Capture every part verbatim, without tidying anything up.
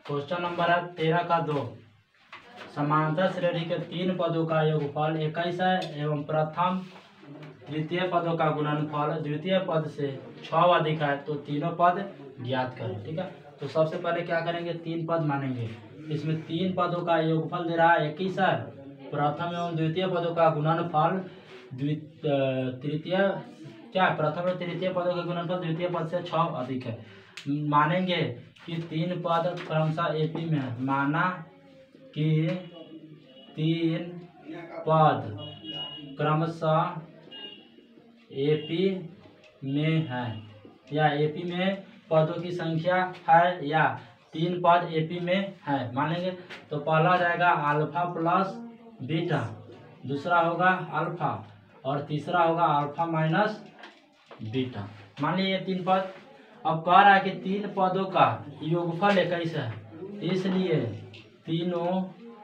Question number है तेरह का दो। समांतर श्रेणी के तीन पदों का योगफल इक्कीस है एवं प्रथम द्वितीय पदों का गुणनफल द्वितीय पद से छह अधिक है, तो तीनों पद ज्ञात करें। ठीक है, तो सबसे पहले क्या करेंगे, तीन पद मानेंगे। इसमें तीन पदों का योगफल दे रहा है इक्कीस है, प्रथम एवं द्वितीय पदों का गुणनफल तृतीय क्या प्रथम और तृतीय पदों का गुणनफल द्वितीय पद से छह अधिक है। मानेंगे कि तीन पद क्रमशः एपी में है। माना कि तीन पद क्रमशः एपी में है, या एपी में पदों की संख्या है, या तीन पद एपी में है। मानेंगे तो पहला हो जाएगा अल्फा प्लस बीटा, दूसरा होगा अल्फा और तीसरा होगा अल्फा माइनस बीटा। मान लीजिए तीन पद। अब कह रहा है कि तीन पदों का योगफल इक्कीस है, इसलिए तीनों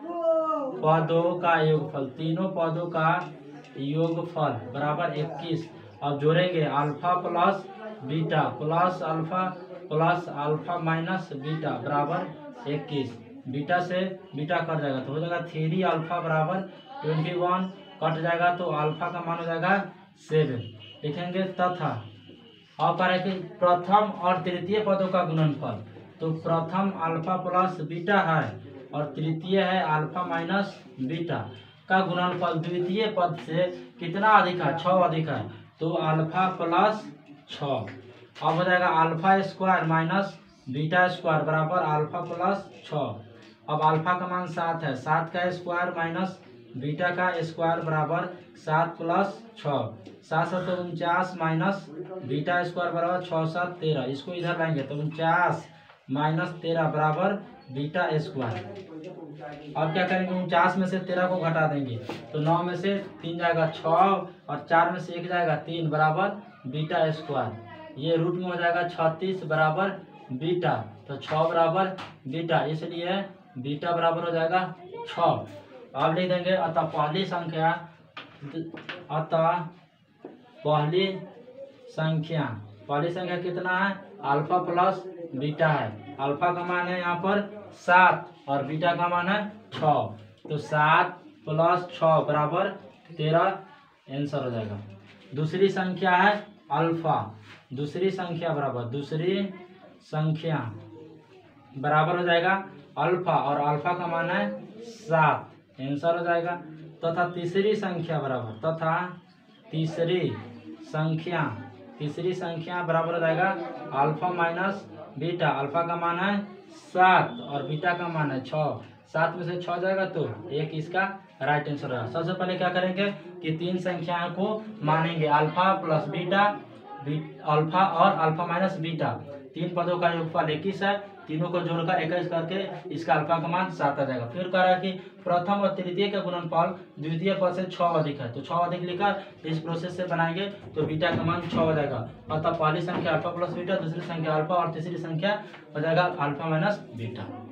पदों का योगफल तीनों पदों का योगफल बराबर इक्कीस। अब जोड़ेंगे alpha plus beta plus alpha plus alpha minus beta बराबर इक्कीस। बीटा से बीटा कट जाएगा तो हो जाएगा थ्री अल्फा बराबर ट्वेंटी वन, कट जाएगा तो अल्फा का मान हो जाएगा सेवन। लिखेंगे तथा अब कह रहे कि प्रथम और तृतीय पदों का गुणनफल, तो प्रथम अल्फा प्लस बीटा है और तृतीय है अल्फा माइनस बीटा का गुणनफल द्वितीय पद से कितना अधिक है, छः अधिक है, तो अल्फा प्लस छः। अब हो जाएगा alpha square minus beta square बराबर अल्फा प्लस छः। अब अल्फा का मान सात है, सात का स्क्वायर माइनस बीटा का स्क्वायर बराबर सात प्लस छः, सात सौ उनचास माइनस बीटा स्क्वायर बराबर छः सात तेरह। इसको इधर लाएंगे तो उनचास माइनस तेरह बराबर बीटा स्क्वायर। अब क्या करेंगे, उनचास में से तेरह को घटा देंगे तो नौ में से तीन जाएगा छः और चार में से एक जाएगा तीन बराबर बीटा स्क्वायर। ये रूट में हो जाएगा छत्तीस बराबर बीटा, तो छः बराबर बीटा, इसलिए बीटा बराबर हो जाएगा छः। अब लिख देंगे अतः पहली संख्या अतः पहली संख्या पहली संख्या कितना है, अल्फा प्लस बीटा है। अल्फा का मान है यहाँ पर सात और बीटा का मान है छः, तो सात प्लस छः बराबर तेरह आंसर हो जाएगा। दूसरी संख्या है अल्फा, दूसरी संख्या बराबर दूसरी संख्या बराबर हो जाएगा अल्फा और अल्फा का मान है सात, आंसर हो जाएगा। तथा तीसरी संख्या बराबर तथा तीसरी संख्या तीसरी संख्या बराबर हो जाएगा अल्फा माइनस बीटा। अल्फा का मान है सात और बीटा का मान है छः, सात में से छः जाएगा तो एक इसका राइट आंसर है। सबसे पहले क्या करेंगे कि तीन संख्याओं को मानेंगे, अल्फा प्लस बीटा अल्फा और अल्फा माइनस बीटा। तीन पदों का योगफल इक्कीस है, तीनों को जोड़कर इक्कीस करके इसका अल्फा का मान सात आ जाएगा। फिर कह रहा है कि प्रथम और तृतीय का गुणनफल द्वितीय पद से छः अधिक है, तो छः अधिक लिखकर इस प्रोसेस से बनाएंगे तो बीटा का मान छः हो जाएगा। अतः पहली संख्या अल्फा प्लस बीटा, दूसरी संख्या अल्फा और तीसरी संख्या हो जाएगा अल्फा माइनस बीटा।